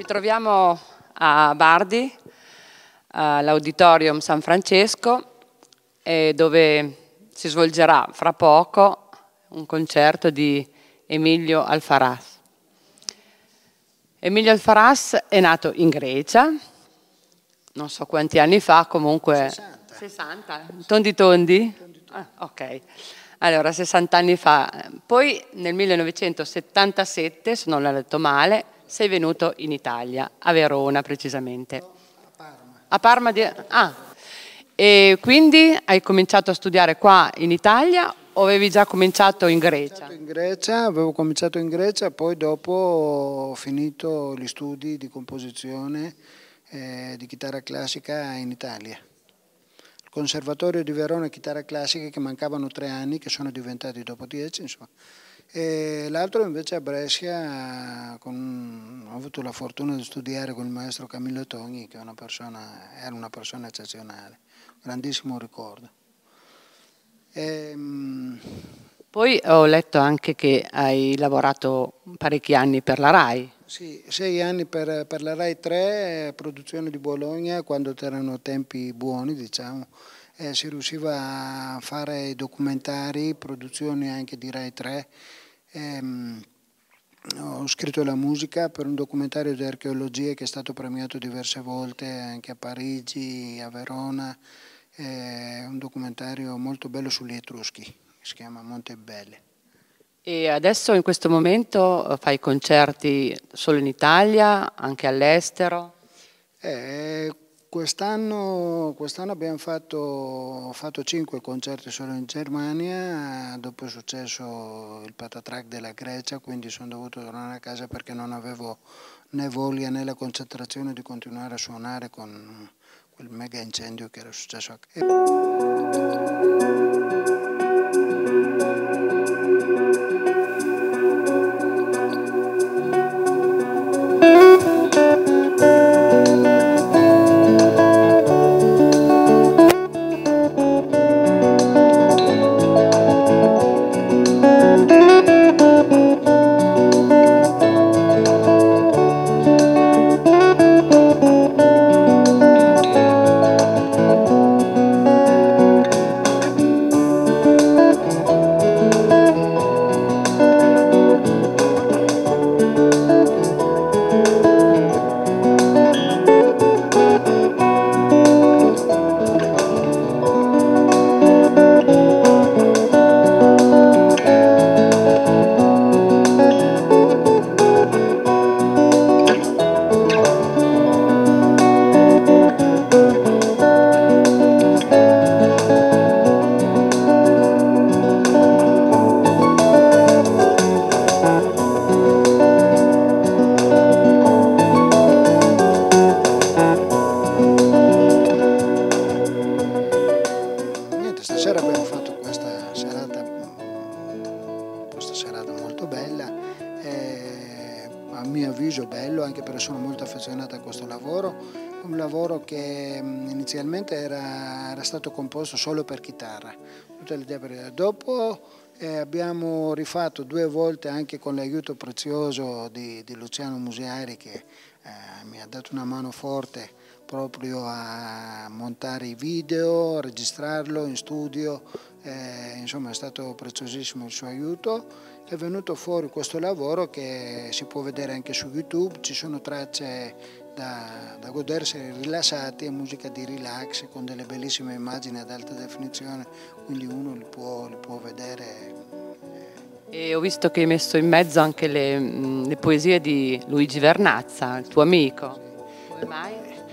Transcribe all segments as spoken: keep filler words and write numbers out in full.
troviamo a Bardi, all'Auditorium San Francesco, dove si svolgerà fra poco un concerto di Emilio Alfarás. Emilio Alfarás è nato in Grecia, non so quanti anni fa, comunque sessanta. sessanta, tondi tondi? Ah, ok, allora sessanta anni fa. Poi nel millenovecentosettantasette, se non l'ho detto male, sei venuto in Italia, a Verona precisamente. No, a Parma. A Parma di... Ah, e quindi hai cominciato a studiare qua in Italia o avevi già cominciato in Grecia? Ho cominciato in Grecia, avevo cominciato in Grecia, poi dopo ho finito gli studi di composizione eh, di chitarra classica in Italia. Il Conservatorio di Verona chitarra classica, che mancavano tre anni, che sono diventati dopo dieci, insomma. E l'altro invece a Brescia, con, ho avuto la fortuna di studiare con il maestro Camillo Togni, che è una persona, era una persona eccezionale, grandissimo ricordo. E, Poi ho letto anche che hai lavorato parecchi anni per la RAI. Sì, sei anni per, per la RAI tre, produzione di Bologna, quando c'erano tempi buoni, diciamo, eh, si riusciva a fare documentari, produzioni anche di RAI tre. Ehm, ho scritto la musica per un documentario di archeologia che è stato premiato diverse volte anche a Parigi, a Verona, eh, un documentario molto bello sugli Etruschi, che si chiama Montebelle. E adesso in questo momento fai concerti solo in Italia, anche all'estero? Eh, quest'anno, quest'anno abbiamo fatto, fatto cinque concerti solo in Germania, dopo è successo il patatrac della Grecia, quindi sono dovuto tornare a casa perché non avevo né voglia né la concentrazione di continuare a suonare con quel mega incendio che era successo a Stasera abbiamo fatto questa serata, questa serata molto bella, eh, a mio avviso bello, anche perché sono molto affezionato a questo lavoro, un lavoro che inizialmente era, era stato composto solo per chitarra, tutte le idee per... dopo eh, abbiamo rifatto due volte anche con l'aiuto prezioso di, di Luciano Musiari, che eh, mi ha dato una mano forte proprio a montare i video, a registrarlo in studio, eh, insomma è stato preziosissimo il suo aiuto. È venuto fuori questo lavoro che si può vedere anche su YouTube, ci sono tracce da, da godersi rilassati, è musica di relax con delle bellissime immagini ad alta definizione, quindi uno li può, li può vedere. E ho visto che hai messo in mezzo anche le, le poesie di Luigi Vernazza, il tuo amico. Come mai?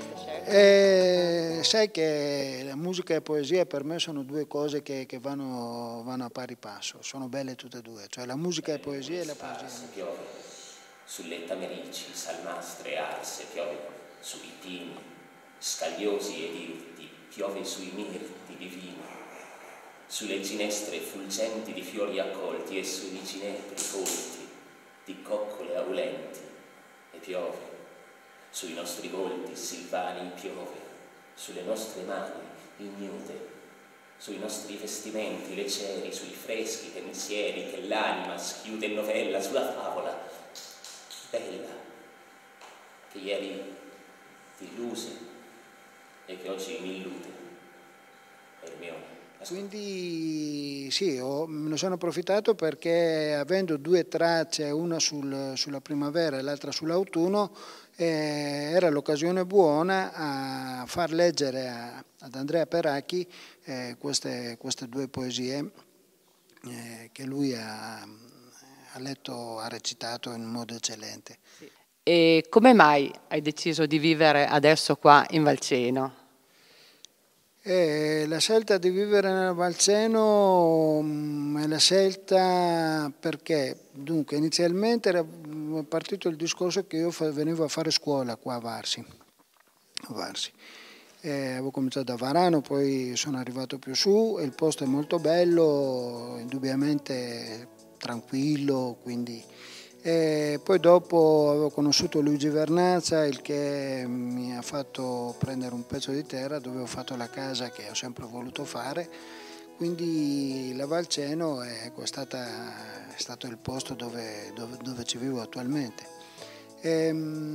Eh, sai che la musica e poesia per me sono due cose che, che vanno, vanno a pari passo, sono belle tutte e due, cioè la musica e poesia e la poesia. Piove sulle tamerici, salmastre, arse, piove sui pini, scagliosi ed irti, piove sui mirti divini, sulle ginestre fulgenti di fiori accolti e sui vicinetri folti di coccole aulenti, e piove sui nostri volti silvani, piove sulle nostre mani ignute, sui nostri vestimenti leggeri, sui freschi pensieri che l'anima schiude in novella, sulla favola bella che ieri ti illuse e che oggi mi illude, Ermione. Quindi sì, ho, me ne sono approfittato perché avendo due tracce, una sul, sulla primavera e l'altra sull'autunno, eh, era l'occasione buona a far leggere a, ad Andrea Peracchi eh, queste, queste due poesie eh, che lui ha, ha letto, ha recitato in modo eccellente. E come mai hai deciso di vivere adesso qua in Valceno? Eh, la scelta di vivere nel Valceno mh, è la scelta perché, dunque, inizialmente era partito il discorso che io fa, venivo a fare scuola qua a Varsi. A Varsi. Eh, avevo cominciato da Varano, poi sono arrivato più su e il posto è molto bello, indubbiamente tranquillo, quindi... E poi dopo avevo conosciuto Luigi Vernazza, il che mi ha fatto prendere un pezzo di terra dove ho fatto la casa che ho sempre voluto fare, quindi la Valceno è, stata, è stato il posto dove, dove, dove ci vivo attualmente. E,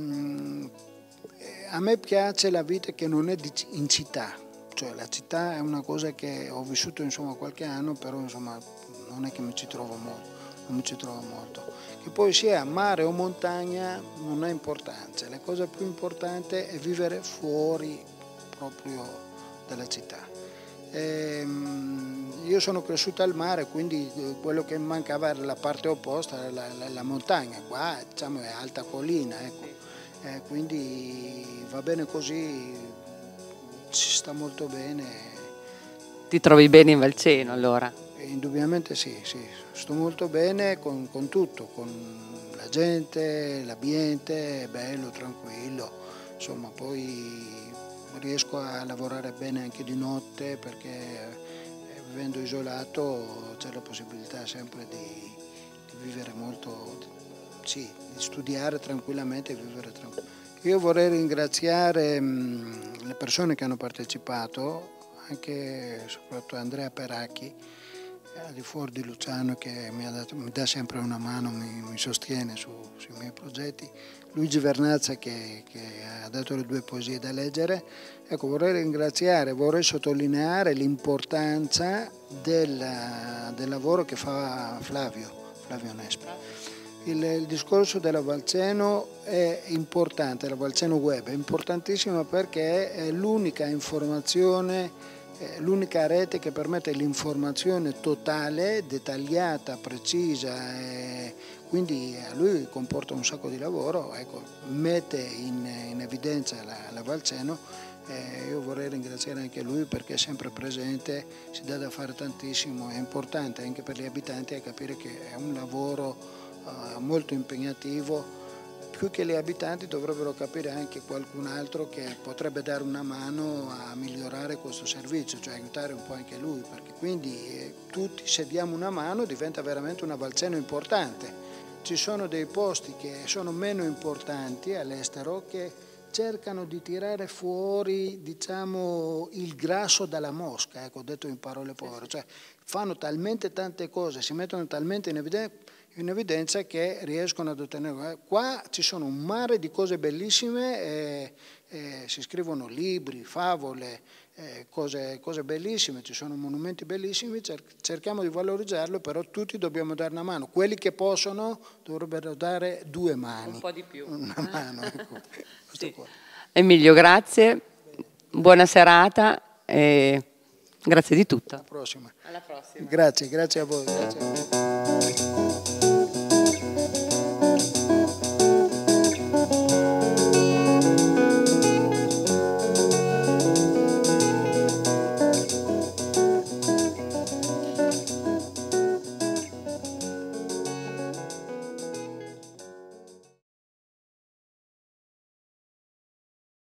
a me piace la vita che non è in città, cioè la città è una cosa che ho vissuto insomma qualche anno, però insomma non è che mi ci trovo molto, non mi ci trovo molto. Che poi sia mare o montagna non ha importanza, la cosa più importante è vivere fuori proprio dalla città. Ehm, io sono cresciuto al mare, quindi quello che mancava era la parte opposta, la, la, la montagna, qua diciamo è alta collina, ecco. Eh, quindi va bene così, ci sta molto bene. Ti trovi bene in Valceno allora? Indubbiamente sì, sì, sto molto bene con, con tutto, con la gente, l'ambiente, è bello, tranquillo, insomma poi riesco a lavorare bene anche di notte perché vivendo isolato c'è la possibilità sempre di, di vivere molto, sì, di studiare tranquillamente e vivere tranquillamente. Io vorrei ringraziare mh, le persone che hanno partecipato, anche soprattutto Andrea Peracchi, al di fuori di Luciano che mi, ha dato, mi dà sempre una mano, mi, mi sostiene su, sui miei progetti, Luigi Vernazza che, che ha dato le due poesie da leggere. Ecco, vorrei ringraziare, vorrei sottolineare l'importanza del, del lavoro che fa Flavio, Flavio Nespa. Il, il discorso della Valceno è importante, la Valceno Web è importantissima perché è l'unica informazione, l'unica rete che permette l'informazione totale, dettagliata, precisa, e quindi a lui comporta un sacco di lavoro, ecco, mette in, in evidenza la, la Valceno. Eh, io vorrei ringraziare anche lui perché è sempre presente, si dà da fare tantissimo, è importante anche per gli abitanti a capire che è un lavoro uh, molto impegnativo. Più che gli abitanti dovrebbero capire anche qualcun altro che potrebbe dare una mano a migliorare questo servizio, cioè aiutare un po' anche lui, perché quindi eh, tutti se diamo una mano diventa veramente una Valceno importante. Ci sono dei posti che sono meno importanti all'estero che cercano di tirare fuori, diciamo, il grasso dalla mosca, ecco, detto in parole povere, cioè fanno talmente tante cose, si mettono talmente in evidenza, in evidenza che riescono ad ottenere. Qua ci sono un mare di cose bellissime, eh, eh, si scrivono libri, favole, eh, cose, cose bellissime, ci sono monumenti bellissimi, cer cerchiamo di valorizzarlo, però tutti dobbiamo dare una mano. Quelli che possono dovrebbero dare due mani. Un po' di più. Una mano, ecco. Sì. Emilio, grazie, buona serata e grazie di tutto. Alla prossima. Alla prossima. Grazie, grazie a voi. Grazie a voi.